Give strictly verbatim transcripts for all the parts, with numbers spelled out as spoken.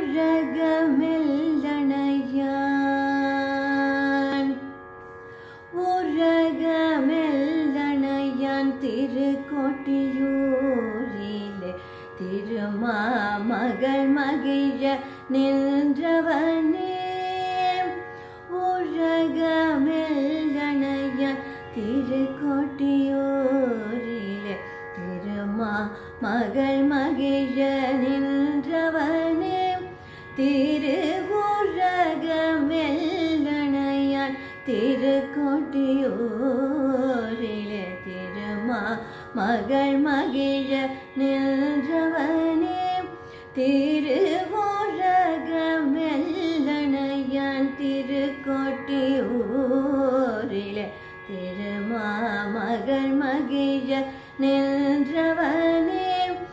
உரகமெல்லணையான் உரகமெல்லணையான் திருக்கோட்டியூரிலே திருமாமகள் மகிழ நின்றவனே உரகமெல்லணையான் திருக்கோட்டியூரிலே திருமாமகள் மகிழ நின்றவனே திருவுரகமெல்லணையான் திருக்கோட்டியூரிலே திருமாமகள் மகிழ நின்றவனே திருவுரகமெல்லணையான் திருக்கோட்டியூரிலே திருமாமகள் மகிழ நின்றவனே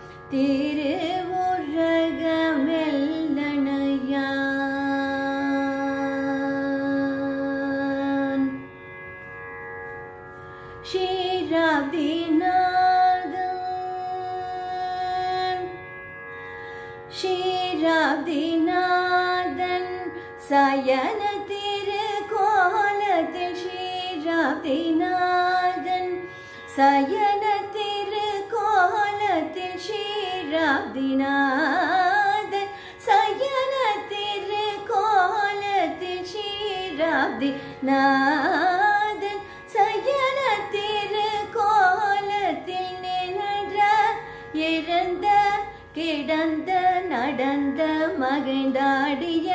திருவுரகமெல்லணையான் ஷீராப்திநாதன் ஷீராப்திநாதன் சயன திருக்கோலத்தில் ஷீராப்திநாதன் சயன திருக்கோலத்தில் ஷீராப்திநாதன் சயன திருக்கோலத்தில் ஷீராப்திநாதன் சயன திருக்கோலத்தில் நின்ற இறந்த கிடந்த நடந்த மகிழ்ந்தாடிய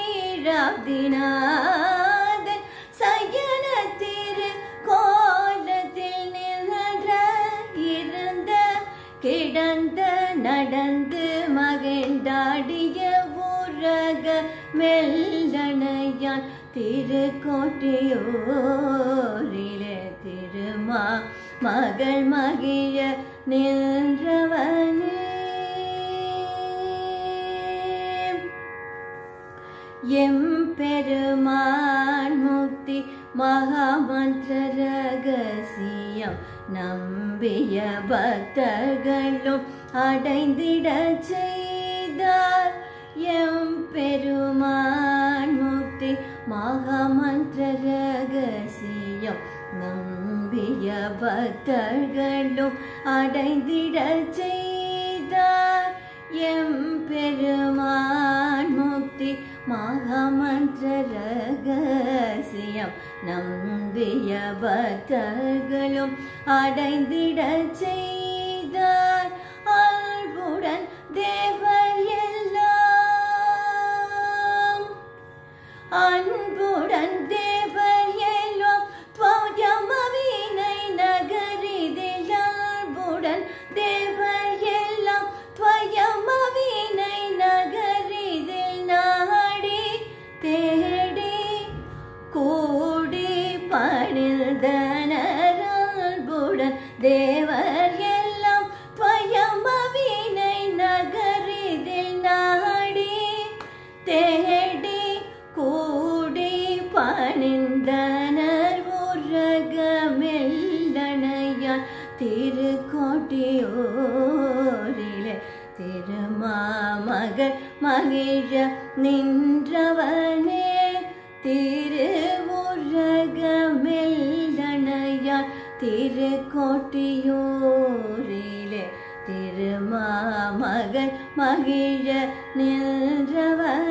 ஷீராப்திநாதன் சயன திருக்கோலத்தில் நின்ற இருந்த கிடந்த நடந்து மகிழ்ந்தாடிய உரகமெல்லணையான் திருக்கோட்டியூரிலே திருமாமகள் மகிழ நின்றவனே எம்பெருமான் முக்தி மகாமந்திர ரகசியம் நம்பிய பக்தர்களும் அடைந்திட செய்தார் எம்பெருமான் முக்தி மகாமந்திர ரகசியம் நம்பிய பக்தர்களும் அடைந்திட செய்தார் எம்பெருமான் முக்தி மகாமந்திர ரகசியம் நம்பிய பக்தர்களும் அடைந்திட செய்தார் அன்புடன் தேவர் எல்லாம் அன்புடன் தேவர் எல்லாம் துவயமவினை நகரிதில் அன்புடன் தேவர் எல்லாம் துவயமவினை நகரிதில் நாடி தேடி கூடி பணிந்தனர் அன்புடன் தேவர் எல்லாம் துவயமவினை நகரிதில் நாடி தேடி கூடி பணிந்தனர் உரகமெல்லணையான் திருக்கோட்டியூரிலே திருமாமகள் மகிழ நின்றவனே திருவுரகமெல்லணையான் திருக்கோட்டியூரிலே திருமாமகள் மகிழ நின்றவனே